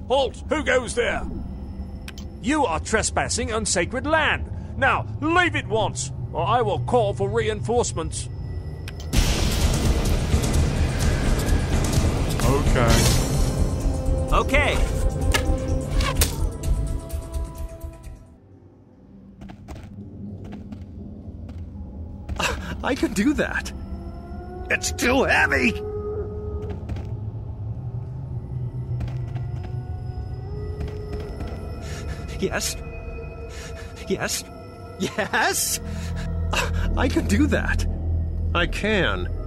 Halt! Who goes there? You are trespassing on sacred land. Now, leave it once, or I will call for reinforcements. Okay. Okay. I can do that. It's too heavy! Yes? Yes? Yes? I can do that. I can.